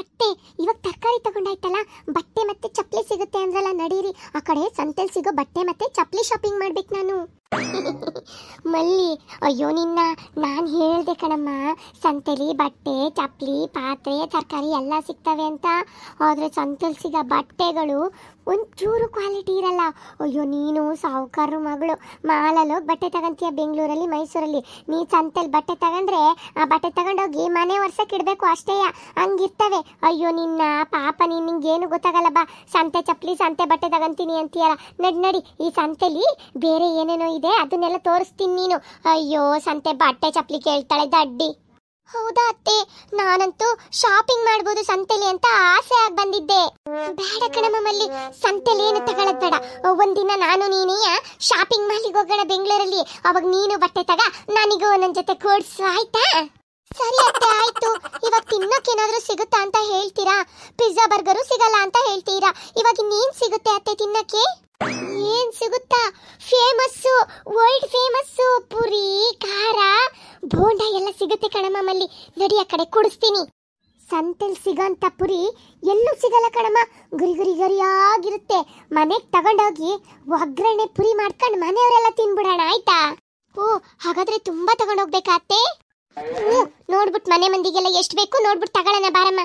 ಅತ್ತೆ ಇವಾಗ ತರಕಾರಿ ತಗೊಂಡಾಯ್ತಲ್ಲ, ಬಟ್ಟೆ ಮತ್ತೆ ಚಪ್ಪಲಿ ಸಿಗುತ್ತೆ ಅಂದ್ರಲ್ಲ, ನಡೀರಿ ಆ ಕಡೆ ಸಂತೆಲ್ ಸಿಗೋ ಬಟ್ಟೆ ಮತ್ತೆ ಚಪ್ಪಲಿ ಶಾಪಿಂಗ್ ಮಾಡ್ಬೇಕು ನಾನು. ಮಲ್ಲಿ, ಅಯ್ಯೋ ನಿನ್ನ ನಾನು ಹೇಳ್ದೆ ಕಣಮ್ಮ, ಸಂತೆಲಿ ಬಟ್ಟೆ ಚಪ್ಪಲಿ ಪಾತ್ರೆ ತರಕಾರಿ ಎಲ್ಲ ಸಿಗ್ತವೆ ಅಂತ. ಆದರೆ ಸಂತೆಲಿ ಸಿಗೋ ಬಟ್ಟೆಗಳು ಒಂಚೂರು ಕ್ವಾಲಿಟಿ ಇರಲ್ಲ. ಅಯ್ಯೋ ನೀನು ಸಾಹುಕಾರರು ಮಗಳು, ಮಾಲಲ್ಲಿ ಹೋಗಿ ಬಟ್ಟೆ ತಗೊಂತೀಯ ಬೆಂಗಳೂರಲ್ಲಿ ಮೈಸೂರಲ್ಲಿ. ನೀ ಸಂತೆಲಿ ಬಟ್ಟೆ ತಗೊಂಡ್ರೆ ಆ ಬಟ್ಟೆ ತಗೊಂಡೋಗಿ ಮನೆ ವರ್ಷಕ್ಕೆ ಇಡಬೇಕು ಅಷ್ಟೇ, ಹಂಗಿರ್ತವೆ. ಅಯ್ಯೋ ನಿನ್ನ ಪಾಪ, ನಿಂಗೇನು ಗೊತ್ತಾಗಲ್ಲ ಬಾ. ಸಂತೆ ಚಪ್ಪಲಿ ಸಂತೆ ಬಟ್ಟೆ ತಗೊಂತೀನಿ ಅಂತೀಯಲ್ಲ, ನಡಿ ಈ ಸಂತೆಲಿ ಬೇರೆ ಏನೇನೋ ಇದೆ ಅದನ್ನೆಲ್ಲ ತೋರಿಸ್ತೀನಿ ನೀನು. ಅಯ್ಯೋ ಸಂತೆ ಬಟ್ಟೆ ಚಪ್ಪಲಿ ಕೇಳ್ತಾಳೆ ದಡ್ಡಿ. ಹೌದಾ ಅತ್ತೆ, ನಾನಂತೂ ಶಾಪಿಂಗ್ ಮಾಡ್ಬೋದು ಸಂತೆಲಿ ಅಂತ ಆಸೆ ಆಗಿ ಬಂದಿದ್ದೆ. ಬೇಡ ಕಣಮ್ಮ ಮಲ್ಲಿ, ಸಂತೆಲಿ ಏನು ತಗೊಳ್ಳೋದು ಬೇಡ. ಒಂದಿನ ನಾನು ನೀನೆಯ ಶಾಪಿಂಗ್ ಮಾಲಿಗೆ ಹೋಗೋಣ ಬೆಂಗಳೂರಲ್ಲಿ. ಅವಾಗ ನೀನು ಬಟ್ಟೆ ತಗ, ನನಗೂ ನನ್ನ ಜೊತೆ ಕೊಡ್ಸು, ಆಯ್ತಾ? ಸರಿ ಅತ್ತೆ ಆಯ್ತು. ಇವಾಗ ತಿನ್ನೋಕೇನಾದ್ರೂ ಸಿಗುತ್ತಾ ಅಂತ ಹೇಳ್ತೀರಾ? ಪಿಜ್ಜಾ ಬರ್ಗರು ಸಿಗಲ್ಲ ಅಂತ ಹೇಳ್ತೀರಾ, ಇವಾಗ ಇನ್ನೇನ್ ಸಿಗುತ್ತೆ ಅತ್ತೆ ತಿನ್ನಕ್ಕೆ? ಏನ್ ಸಿಗುತ್ತಾ? ಫೇಮಸ್ಸು, ವರ್ಲ್ಡ್ ಫೇಮಸ್ಸು ಪುರಿ ಖಾರ ಬೋಂಡ ಎಲ್ಲ ಸಿಗುತ್ತೆ ಕಣಮ್ಮ ಮಲ್ಲಿ. ನಡಿ ಆ ಕಡೆ ಕೊಡಿಸ್ತೀನಿ. ಸಂತೆಲ್ ಸಿಗೋಂಥ ಪುರಿ ಎಲ್ಲೂ ಸಿಗಲ್ಲ ಕಣಮ್ಮ, ಗರಿಯಾಗಿರುತ್ತೆ. ಮನೆಗೆ ತಗೊಂಡೋಗಿ ಒಗ್ಗರಣೆ ಪುರಿ ಮಾಡ್ಕೊಂಡು ಮನೆಯವರೆಲ್ಲ ತಿನ್ಬಿಡೋಣ, ಆಯ್ತಾ? ಓ ಹಾಗಾದ್ರೆ ತುಂಬಾ ತಗೊಂಡೋಗ್ಬೇಕಾತ್ತೆ. ನೋಡ್ಬಿಟ್ಟು ಮನೆ ಮಂದಿಗೆಲ್ಲ ಎಷ್ಟು ಬೇಕು ನೋಡ್ಬಿಟ್ಟು ತಗೊಳ್ಳೋಣ ಬಾರಮ್ಮ.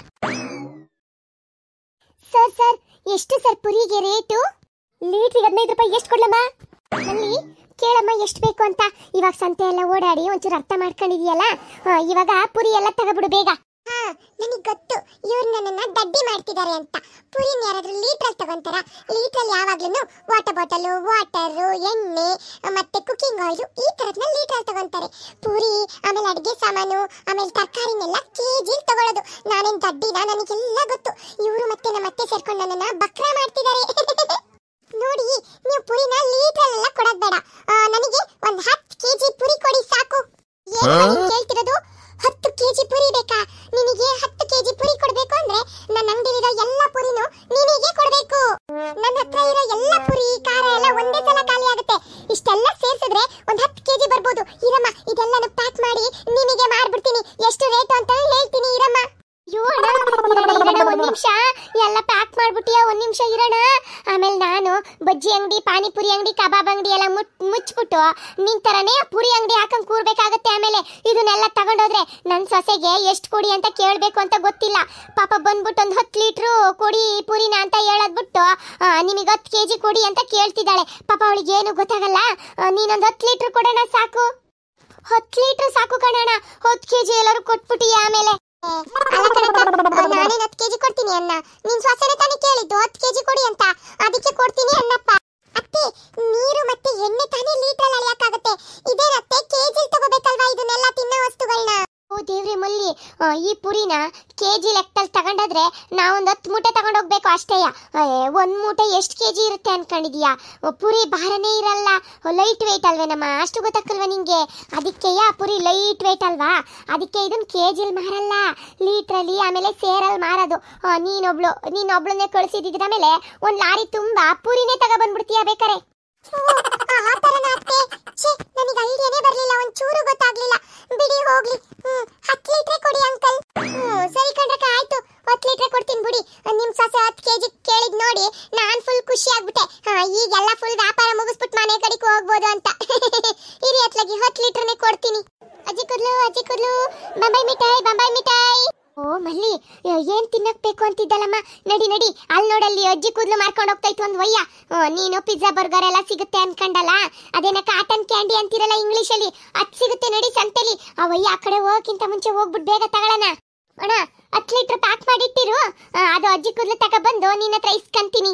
ಸರ್ ಎಷ್ಟು ಸರ್ ಪುರಿಗೆ ರೇಟು? ಲೀಟ್ರಿಗೆ 15 ರೂಪಾಯಿ. ಎಷ್ಟು ಕೊಡ್ಲಮ್ಮ? ಅಲ್ಲಿ ಕೇಳಮ್ಮ ಎಷ್ಟು ಬೇಕು ಅಂತ. ಇವಾಗ ಸಂತೆ ಎಲ್ಲ ಓಡಾಡಿ ಒಂಚೂರು ಅರ್ಥ ಮಾಡ್ಕೊಂಡಿದೀಯಲ್ಲ, ಇವಾಗ ಪುರಿ ಎಲ್ಲ ತಗೋಬಿಡು ಬೇಗ. ನನಗೆ ಗೊತ್ತು ಇವ್ರು ನನ್ನನ್ನ ದಡ್ಡಿ ಮಾಡ್ತಿದ್ದಾರೆ ಅಂತ. ಪುರಿನ ಯಾರಾದ್ರೂ ಲೀಟ್ರಲ್ಲಿ ತಗೊಂತಾರ? ಲೀಟ್ರಲ್ಲಿ ಯಾವಾಗ್ಲೂ ವಾಟರ್ ಬಾಟಲು, ವಾಟರು, ಎಣ್ಣೆ ಮತ್ತೆ ಕುಕಿಂಗ್ ಆಯಿಲ್ ಈ ತರದ್ನ ಲೀಟ್ರಲ್ಲಿ ತಗೊಂತಾರೆ. ಪುರಿ ಆಮೇಲೆ ಅಡುಗೆ ಸಾಮಾನು ಆಮೇಲೆ ತರಕಾರಿನೆಲ್ಲ ಕೆಜಿಲಿ ತಗೊಳ್ಳೋದು. ನಾನೇನ್ ದಡ್ಡಿನ? ನನಗೆಲ್ಲ ಗೊತ್ತು. ಇವರು ಮತ್ತೆ ನಮ್ಮ ಅತ್ತೆ ಸೇರ್ಕೊಂಡು ನನ್ನನ್ನ ಬಕ್ರಾ ಮಾಡ್ತಿದ್ದಾರೆ. ನೋಡಿ, ನೀವು ಪುರಿನ ಲೀಟ್ರಲ್ಲೆಲ್ಲ ಕೊಡೋದು ಬೇಡ. ನನಗೆ ಒಂದು 10 ಕೆಜಿ ಪುರಿ ಕೊಡಿ ಸಾಕು. ಏನು ಕೇಳ್ತಿರೋದು? 10 ಕೆಜಿ ಪುರಿ ಬೇಕಾ ನಿನಗೆ? 10 ಕೆಜಿ ಪುರಿ ಕೊಡ್ಬೇಕು ಅಂದ್ರೆ ನನ್ನ ಅಂಗಡಿಲಿರೋ ಎಲ್ಲ ಪುರಿನೂ ನಿನಗೆ ಕೊಡ್ಬೇಕು. ನನ್ನ ಹತ್ರ ಇರೋ ಎಲ್ಲ ಪುರಿ ಖಾರ ಎಲ್ಲ ಒಂದೇ ಸಲ ಖಾಲಿ ಆಗುತ್ತೆ. ಇಷ್ಟೆಲ್ಲ ಸೇರ್ಸಿದ್ರೆ ಒಂದು 10 ಕೆಜಿ ಬರ್ಬೋದು. ಇರಮ್ಮ, ಇದೆಲ್ಲನೂ ಪ್ಯಾಕ್ ಮಾಡಿ ನಿನಗೆ ಮಾರ್ಬಿಡ್ತೀನಿ. ಎಷ್ಟು ರೇಟ್ ಅಂತ ಹೇಳ್ತೀನಿ, ಇರಮ್ಮ. ಒಂದ್ ನಿಮಿಷ, ಎಲ್ಲ ಪ್ಯಾಕ್ ಮಾಡ್ಬಿಟ್ಟಿಯಾ? ಒಂದ್ ನಿಮಿಷ ಇರೋಣ. ಆಮೇಲೆ ನಾನು ಬಜ್ಜಿ ಅಂಗಡಿ, ಪಾನಿಪುರಿ ಅಂಗಡಿ, ಕಬಾಬ್ ಅಂಗಡಿ ಎಲ್ಲ ಮುಚ್ಚಿಬಿಟ್ಟು ನಿನ್ ತರನೇ ಪುರಿ ಅಂಗಡಿ ಹಾಕೊಂಡ್ ಕೂರ್ಬೇಕಾಗತ್ತೆ. ಆಮೇಲೆ ಇದನ್ನೆಲ್ಲ ತಗೊಂಡೋದ್ರೆ ನನ್ ಸೊಸೆಗೆ ಎಷ್ಟು ಕೊಡಿ ಅಂತ ಕೇಳ್ಬೇಕು ಅಂತ ಗೊತ್ತಿಲ್ಲ. ಪಾಪ ಬಂದ್ಬಿಟ್ಟು ಒಂದು 10 ಲೀಟ್ರು ಕೊಡಿ ಪುರಿನ ಅಂತ ಹೇಳದ್ಬಿಟ್ಟು ನಿಮಗೆ 10 ಕೆಜಿ ಕೊಡಿ ಅಂತ ಕೇಳ್ತಿದ್ದಾಳೆ. ಪಾಪ ಅವಳಿಗೆ ಏನು ಗೊತ್ತಾಗಲ್ಲ. ನೀನೊಂದು 10 ಲೀಟ್ರ್ ಕೊಡೋಣ ಸಾಕು. 10 ಲೀಟ್ರ್ ಸಾಕು ಕಣೋಣ. 10 ಕೆಜಿ ಎಲ್ಲರೂ ಕೊಟ್ಬಿಟ್ಟಿಯ ಆಮೇಲೆ? ನಾನೇನು 10 ಕೆಜಿ ಕೊಡ್ತೀನಿ ಅನ್ನ. ನಿನ್ ಸೊಸೆನೆ ತಾನೇ ಕೇಳಿದ್ದು 10 ಕೆಜಿ ಕೊಡಿ ಅಂತ, ಅದಕ್ಕೆ ಕೊಡ್ತೀನಿ ಅನ್ನಪ್ಪ. ಅತ್ತೆ, ನೀರು ಮತ್ತೆ ಎಣ್ಣೆ ತಾನೇ ಲೀಟ್ರಲ್ಲಿ ಅಳಿಯಕ್ಕಾಗತ್ತೆ. ಇದೇನತ್ತೆ ಕೆಜಿಲ್ ತಗೋಬೇಕಲ್ವಾ ಇದನ್ನೆಲ್ಲ ತಿನ್ನೋ ವಸ್ತುಗಳನ್ನ? ಓ ದೇವ್ರಿ ಮಲ್ಲಿ, ಈ ಪುರಿನ ಕೆಜಿ ಲೆಕ್ಕದಲ್ಲಿ ತಗೊಂಡಾದ್ರೆ ನಾವೊಂದು 10 ಮೂಟೆ ತಗೊಂಡೋಗ್ಬೇಕು ಅಷ್ಟೇಯ. 1 ಮೂಟೆ ಎಷ್ಟು ಕೆಜಿ ಇರುತ್ತೆ ಅನ್ಕೊಂಡಿದೀಯಾ? ಪುರಿ ಭಾರನೇ ಇರಲ್ಲ, ಲೈಟ್ ವೇಟ್ ಅಲ್ವೇನಮ್ಮ, ಅಷ್ಟು ಗೊತ್ತಾಗಲ್ವಾ ನಿಂಗೆ? ಅದಕ್ಕೆಯ ಪುರಿ ಲೈಟ್ ವೇಟ್ ಅಲ್ವಾ, ಅದಕ್ಕೆ ಇದನ್ನ ಕೆಜಿಲ್ ಮಾರಲ್ಲ, ಲೀಟ್ರಲ್ಲಿ ಆಮೇಲೆ ಸೇರಲ್ಲಿ ಮಾರೋದು. ನೀನೊಬ್ಳನ್ನೇ ಕಳಿಸಿದ್ರ ಮೇಲೆ ಒಂದು ಲಾರಿ ತುಂಬಾ ಪುರಿನೇ ತಗೊಬಂದ್ಬಿಡ್ತೀಯ ಬೇಕಾರೆ. ನನಗೆ ಐಡಿಯಾನೇ ಬರ್ಲಿಲ್ಲ, ಒಂಚೂರು ಗೊತ್ತಾಗ್ಲಿಲ್ಲ. ಬಿಡಿ ಹೋಗ್ಲಿ. 10 ಲೀಟ್ರ್ ಕೊಡಿ ಅಂಕಲ್. ಸರಿ ಕಣ್ರಕ್ಕ, ಆಯ್ತು 10 ಲೀಟ್ರ್ ಕೊಡ್ತೀನಿ ಬಿಡಿ. ನಿಮ್ ಸೊಸೆ 10 ಕೆಜಿ ಕೇಳಿದ್ ನೋಡಿ ನಾನ್ ಫುಲ್ ಖುಷಿ ಆಗ್ಬಿಟ್ಟೆ. ಈಗೆಲ್ಲ ಫುಲ್ ವ್ಯಾಪಾರ ಮುಗಿಸ್ಬಿಟ್ಟು ಮನೆ ಕಡೆಗೆ ಹೋಗ್ಬೋದು ಅಂತ. ಇರಿ ಅತ್ಲಾಗಿ 10 ಲೀಟ್ರನೇ ಕೊಡ್ತೀನಿ. ಅಜ್ಜಿ ಕೂದ್ಲು ಬಂಬೈ ಮಿಠಾಯಿ. ಓ ಮಲ್ಲಿ, ಏನ್ ತಿನ್ನಕ್ ಬೇಕು ಅಂತಿದ್ದಲ್ಲಮ್ಮ? ನಡಿ ಅಲ್ಲಿ ನೋಡಲ್ಲಿ ಅಜ್ಜಿ ಕೂದ್ಲು ಮಾರ್ಕೊಂಡು ಹೋಗ್ತಾ ಇತ್ತು ಒಂದು ವಯ್ಯ. ನೀನು ಪಿಜ್ಜಾ ಬರ್ಗರ್ ಎಲ್ಲ ಸಿಗುತ್ತೆ ಅನ್ಕಂಡಲ್ಲ, ಅದೇನ ಕಾಟನ್ ಕ್ಯಾಂಡಿ ಅಂತಿರಲ್ಲ ಇಂಗ್ಲಿಷ್ ಅಲ್ಲಿ, ಅದ್ ಸಿಗುತ್ತೆ ನಡಿ ಸಂತೆಲಿ. ಆ ವಯ್ಯ ಆ ಕಡೆ ಹೋಗಕ್ಕಿಂತ ಮುಂಚೆ ಹೋಗ್ಬಿಟ್ಟು ಬೇಗ ತಗೊಳ್ಳೋಣ. ಅಣ್ಣ 10 ಲೀಟ್ರ್ ಪ್ಯಾಕ್ ಮಾಡಿಟ್ಟಿರು, ಅದು ಅಜ್ಜಿ ಕೂದ್ಲು ತಗೊಬಂದು ನಿನ್ನ ಹತ್ರ ಇಸ್ಕಂತೀನಿ.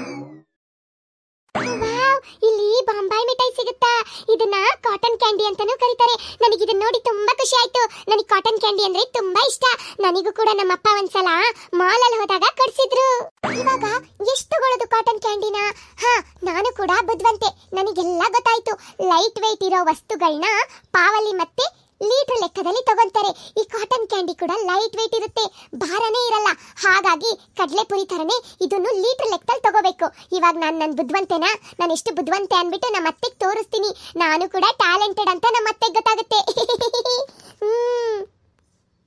ಇಲ್ಲಿ ಬಾಂಬಾಯಿ ಮಿಠಾಯಿ ಸಿಗುತ್ತಾ? ಇದನ್ನ ಕಾಟನ್ ಕ್ಯಾಂಡಿ ಅಂತಾನೂ ಕರೀತಾರೆ. ನನಗೆ ಇದನ್ನ ನೋಡಿ ತುಂಬಾ ಖುಷಿ ಆಯ್ತು. ನನಗೆ ಕಾಟನ್ ಕ್ಯಾಂಡಿ ಅಂದ್ರೆ ತುಂಬಾ ಇಷ್ಟ. ನನಗೂ ಕೂಡ ನಮ್ಮಪ್ಪ ಒಂದ್ಸಲ ಮಾಲಲ್ಲಿ ಹೋದಾಗ ಕಡ್ಸಿದ್ರು. ಇವಾಗ ಎಷ್ಟು ತಗೊಳ್ಳೋದು ಕಾಟನ್ ಕ್ಯಾಂಡಿನ? ನಾನು ಕೂಡ ಬುದ್ಧಿವಂತೆ, ನನಗೆಲ್ಲ ಗೊತ್ತಾಯ್ತು. ಲೈಟ್ ವೇಟ್ ಇರೋ ವಸ್ತುಗಳನ್ನ ಪಾವಲಿ ಮತ್ತೆ ಲೀಟರ್ ಲೆಕ್ಕದಲ್ಲಿ ತಗೊಂತಾರೆ. ಈ ಕಾಟನ್ ಕ್ಯಾಂಡಿ ಕೂಡ ಲೈಟ್ ವೇಟ್ ಇರುತ್ತೆ, ಭಾರನೇ ಇರಲ್ಲ. ಹಾಗಾಗಿ ಕಡಲೆಪುರಿ ತರನೇ ಇದನ್ನು ಲೀಟರ್ ಲೆಕ್ಕದಲ್ಲಿ ತಗೋಬೇಕು. ಇವಾಗ ನಾನು ಬುದ್ಧಿವಂತೆನಾ? ನಾನು ಎಷ್ಟು ಬುದ್ಧಿವಂತೆ ಅಂದ್ಬಿಟ್ಟು ನಮ್ಮ ಅತ್ತೆಗೆ ತೋರಿಸ್ತೀನಿ. ನಾನು ಕೂಡ ಟ್ಯಾಲೆಂಟೆಡ್ ಅಂತ ನಮ್ಮ ಅತ್ತೆಗೆ ಗೊತ್ತಾಗುತ್ತೆ.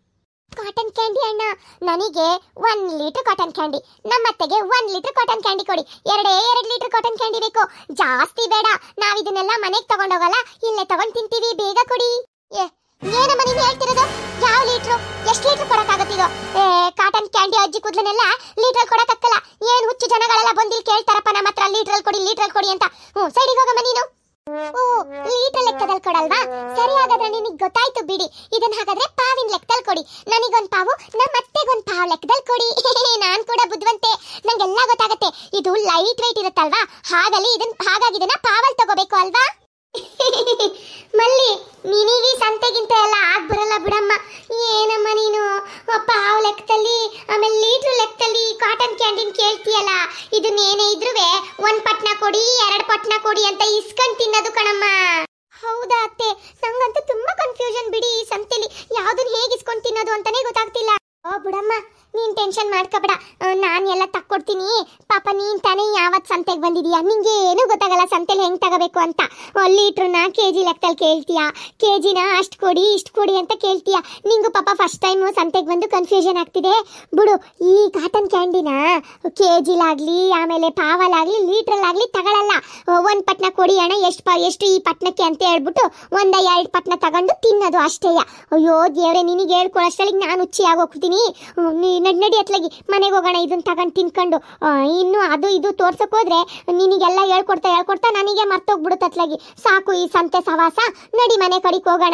ಕಾಟನ್ ಕ್ಯಾಂಡಿ ಅಣ್ಣ, ನನಗೆ 1 ಲೀಟರ್ ಕಾಟನ್ ಕ್ಯಾಂಡಿ, ನಮ್ಮತ್ತೆಗೆ 1 ಲೀಟರ್ ಕಾಟನ್ ಕ್ಯಾಂಡಿ ಕೊಡಿ. 2 ಲೀಟರ್ ಕಾಟನ್ ಕ್ಯಾಂಡಿ ಬೇಕು, ಜಾಸ್ತಿ ಬೇಡ. ನಾವ್ ಇದನ್ನೆಲ್ಲ ಮನೆಗೆ ತಗೊಂಡೋಗಲ್ಲ, ಇಲ್ಲೇ ತಗೊಂಡ್ ತಿಂತೀವಿ, ಬೇಗ ಕೊಡಿ. ಏನಮ್ಮ ನೀನು ಹೇಳ್ತಿರೋದು? ಯಾವ ಲೀಟ್ರು? ಎಷ್ಟು ಲೀಟರ್ ಕೊಡಕ್ಕಾಗತ್ತಿದೋ? ಕಾಟನ್ ಕ್ಯಾಂಡಿ ಅಜ್ಜಿ ಕೂದಲನ್ನೆಲ್ಲ ಲೀಟರ್ ಕೊಡಕ್ಕಾಗಲ್ಲ. ಏನ್ ಹುಚ್ಚು ಜನಗಳೆಲ್ಲ ಬಂದಿಲ್ ಕೇಳ್ತಾರಪ್ಪ ನಮ್ಮ ಹತ್ರ, ಲೀಟ್ರಲ್ಲಿ ಕೊಡಿ ಅಂತ. ಸೈಡಿಗೆ ಹೋಗಮ್ಮ ನೀನು. ಓ, ಲೀಟರ್ ಲೆಕ್ಕದಲ್ಲಿ ಕೊಡಲ್ವಾ? ಸರಿ, ಹಾಗಾದ್ರೆ ನಿನಗೆ ಗೊತ್ತಾಯ್ತು ಬಿಡಿ. ಇದನ್ನ ಹಾಗಾದ್ರೆ ಪಾವಿನ ಲೆಕ್ಕದಲ್ಲಿ ಕೊಡಿ. ನನಗೊಂದು ಪಾವು, ನಮ್ಮ ಅತ್ತೆಗೊಂದು ಪಾವು ಲೆಕ್ಕದಲ್ಲಿ ಕೊಡಿ. ನಾನ್ ಕೂಡ ಬುದ್ಧಿವಂತೆ, ನಂಗೆಲ್ಲ ಗೊತ್ತಾಗತ್ತೆ. ಇದು ಲೈಟ್ ವೆಯ್ಟ್ ಇರುತ್ತಲ್ವಾ, ಹಾಗಾಗಿ ಇದನ್ನ ಪಾವಲ್ ತಗೋಬೇಕು ಅಲ್ವಾ? ಮಲ್ಲಿ, ನಿನಗೆ ಸಂತೆಗಿಂತ ಎಲ್ಲ ಆಗ್ ಬರಲ್ಲ ಬಿಡಮ್ಮ. ಏನಮ್ಮ ನೀನು ಪಾವ್ ಲೆಕ್ಕದಲ್ಲಿ, ಆಮೇಲೆ ಲೀಟರ್ ಲೆಕ್ಕದಲ್ಲಿ ಕಾಟನ್ ಕ್ಯಾಂಡಿನ್ ಕೇಳ್ತೀಯಲ್ಲ. ಇದನ್ನೇನೇ ಇದ್ರುವೆ 1 ಪಟ್ನ ಕೊಡಿ, 2 ಪಟ್ನ ಕೊಡಿ ಅಂತ ಇಸ್ಕೊಂಡ್ ತಿನ್ನೋದು ಕಣಮ್ಮ. ಹೌದಾ ಅತ್ತೆ? ನಂಗಂತೂ ತುಂಬಾ ಕನ್ಫ್ಯೂಷನ್ ಬಿಡಿ. ಈ ಸಂತೆಲಿ ಯಾವ್ದನ್ನ ಹೇಗೆ ಇಸ್ಕೊಂಡ್ ತಿನ್ನೋದು ಅಂತಾನೆ ಗೊತ್ತಾಗ್ತಿಲ್ಲ. ಓ ಬಿಡಮ್ಮ, ನೀನ್ ಟೆನ್ಷನ್ ಮಾಡ್ಕೋಬೇಡ, ನಾನು ಎಲ್ಲ ತಕ್ಕೊಡ್ತೀನಿ. ಪಾಪ ನೀನ್ ತಾನೇ ಯಾವತ್ ಸಂತೆಗೆ ಬಂದಿದೀಯಾ, ನಿಂಗೆ ಏನು ಗೊತ್ತಾಗಲ್ಲ ಸಂತೆಲಿ ಹೆಂಗ್ ತಗೋಬೇಕು ಅಂತ. ಲೀಟ್ರನ್ನ ಕೆಜಿ ಲೆಕ್ಕದಲ್ಲಿ ಕೇಳ್ತೀಯಾ, ಕೆಜಿನ ಅಷ್ಟು ಕೊಡಿ ಇಷ್ಟು ಕೊಡಿ ಅಂತ ಕೇಳ್ತೀಯಾ. ನಿಂಗೂ ಪಾಪ ಫಸ್ಟ್ ಟೈಮ್ ಸಂತೆಗೆ ಬಂದು ಕನ್ಫ್ಯೂಷನ್ ಆಗ್ತಿದೆ ಬಿಡು. ಈ ಕಾಟನ್ ಕ್ಯಾಂಡಿನ ಕೆಜಿಲಾಗ್ಲಿ ಆಮೇಲೆ ಪಾವಲಾಗ್ಲಿ ಲೀಟ್ರಲ್ಲಾಗ್ಲಿ ತಗೊಳಲ್ಲ. 1 ಪಟ್ನ ಕೊಡಿ ಅಣ್ಣ, ಎಷ್ಟು ಈ ಪಟ್ನಕ್ಕೆ ಅಂತ ಹೇಳ್ಬಿಟ್ಟು 1-2 ಪಟ್ನ ತಗೊಂಡು ತಿನ್ನೋದು ಅಷ್ಟೇಯ. ಅಯ್ಯೋ ದೇವ್ರೆ, ನಿನಗೆ ಹೇಳ್ಕೊಳಷ್ಟಳಿಗೆ ನಾನು ಹುಚ್ಚಿ ಆಗೋಗ್ತೀನಿ. ನಡಿ ಅತ್ಲಾಗಿ ಮನೆಗೆ ಹೋಗೋಣ, ಇದನ್ನ ತಗೊಂಡು ತಿನ್ಕೊಂಡು. ಇನ್ನು ಅದು ಇದು ತೋರ್ಸಕ್ ಹೋದ್ರೆ ನಿನಗೆಲ್ಲ ಹೇಳ್ಕೊಡ್ತಾ ನನಗೆ ಮರ್ತೋಗ್ಬಿಡುತ್ತೆ ಅತ್ಲಾಗಿ. ಸಾಕು ಈ ಸಂತೆ ಸವಾಸ, ನಡಿ ಮನೆ ಕಡೆಗೆ ಹೋಗೋಣ.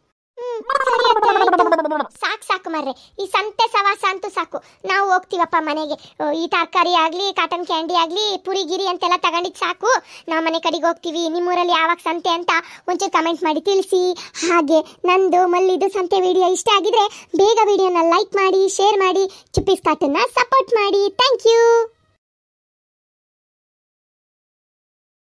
ಸಾಕು ಮಾರ್ರೆ, ಈ ಸಂತೆ ಸವಾಸ ಅಂತೂ ಸಾಕು. ನಾವು ಹೋಗ್ತೀವಪ್ಪ ಮನೆಗೆ. ಈ ತರಕಾರಿ ಆಗ್ಲಿ ಕಾಟನ್ ಕ್ಯಾಂಡಿ ಆಗ್ಲಿ ಪುರಿ ಗಿರಿ ಅಂತೆಲ್ಲ ತಗೊಂಡಿದ್ ಸಾಕು. ನಾವು ಮನೆ ಕಡೆಗೆ ಹೋಗ್ತೀವಿ. ನಿಮ್ಮೂರಲ್ಲಿ ಯಾವಾಗ ಸಂತೆ ಅಂತ ಒಂಚೂರು ಕಮೆಂಟ್ ಮಾಡಿ ತಿಳಿಸಿ. ಹಾಗೆ ನಂದು ಮಲ್ಲಿದು ಸಂತೆ ವಿಡಿಯೋ ಇಷ್ಟ ಆಗಿದ್ರೆ ಬೇಗ ವಿಡಿಯೋನ ಲೈಕ್ ಮಾಡಿ, ಶೇರ್ ಮಾಡಿ, ಚುಪ್ಪೀಸ್ ಕಾರ್ಟನ್ನ ಸಪೋರ್ಟ್ ಮಾಡಿ. Thank you.